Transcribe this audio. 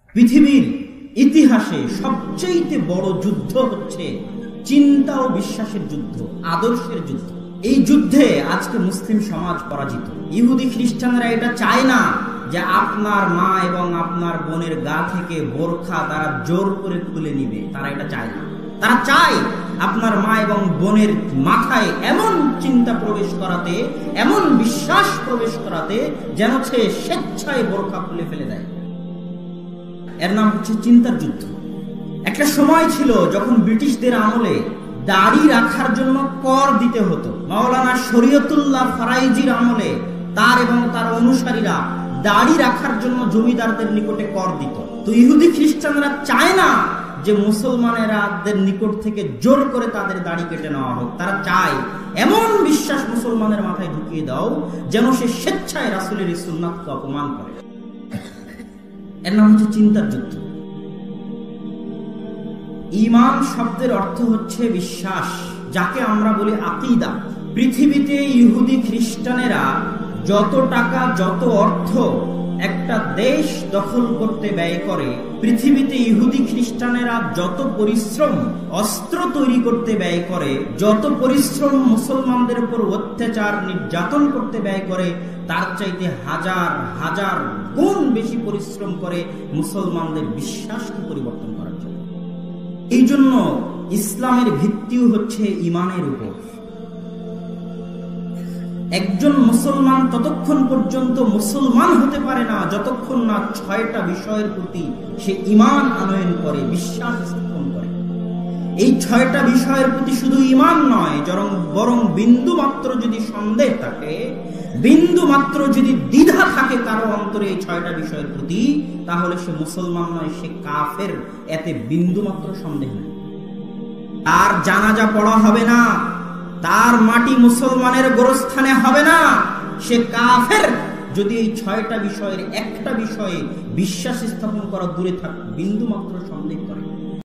পৃথিবীর ইতিহাসে সবচেয়ে বড় যুদ্ধ হচ্ছে চিন্তা ও বিশ্বাসের যুদ্ধ, আদর্শের যুদ্ধ। এই যুদ্ধে আজকে মুসলিম সমাজ পরাজিত। ইহুদি খ্রিস্টানরা এটা চায় না যে আপনার মা এবং আপনার বোনের গা থেকে বোরখা তারা জোর করে খুলে নিবে, তারা এটা চায় না। তারা চায় আপনার মা এবং বোনের মাথায় এমন চিন্তা প্রবেশ করাতে, এমন বিশ্বাস প্রবেশ করাতে যেন সে স্বেচ্ছায় বোরখা খুলে ফেলে দেয়। এর নাম হচ্ছে চিন্তার যুদ্ধ। একটা সময় ছিল যখন ব্রিটিশদের আমলে দাড়ি রাখার জন্য কর দিতে হতো। মাওলানা শরীয়তুল্লাহ ফারাইজির আমলে তার এবং তার অনুসারীরা দাড়ি রাখার জন্য জমিদারদের নিকটে কর দিত। তো ইহুদি খ্রিস্টানরা চায় না যে মুসলমানেরাদের নিকট থেকে জোর করে তাদের দাড়ি কেটে নেওয়া হোক। তারা চায় এমন বিশ্বাস মুসলমানের মাথায় ঢুকিয়ে দাও যেন সে স্বেচ্ছায় রাসূলের সুন্নাতকে অপমান করে। এর নাম হচ্ছে চিন্তার যুদ্ধ। ঈমান শব্দের অর্থ হচ্ছে বিশ্বাস, যাকে আমরা বলি আকীদা। পৃথিবীতে ইহুদি খ্রিস্টানেরা যত টাকা, যত অর্থ একটা দেশ দখল করতে ব্যয় করে, পৃথিবীতে ইহুদি খ্রিস্টানেরা যত পরিশ্রম অস্ত্র তৈরি করতে ব্যয় করে, যত পরিশ্রম মুসলমানদের উপর অত্যাচার নির্যাতন করতে ব্যয় করে, তার চাইতে হাজার হাজার গুণ বেশি পরিশ্রম করে মুসলমানদের বিশ্বাসকে পরিবর্তন করার জন্য। এই জন্য ইসলামের ভিত্তিও হচ্ছে ঈমানের উপর। একজন মুসলমান ততক্ষণ পর্যন্ত মুসলমান হতে পারে না যতক্ষণ না 6টা বিষয়ের প্রতি সে ঈমান আনয়ন করে, বিশ্বাস স্থাপন করে। এই 6টা বিষয়ের প্রতি শুধু ঈমান নয়, বরং বিন্দু মাত্র যদি সন্দেহ থাকে, বিন্দু মাত্র যদি দ্বিধা থাকে কারো অন্তরে এই 6টা বিষয়ের প্রতি, তাহলে সে মুসলমান নয়, সে কাফের। এতে বিন্দু মাত্র সন্দেহ নেই। তার জানাজা পড়া হবে না, তার মাটি মুসলমানের গোরস্থানে হবে না, সে কাফের। যদি এই 6টা বিষয়ের একটা বিষয়ে বিশ্বাস স্থাপন করা দূরে থাক, বিন্দু মাত্র সন্দেহ করে।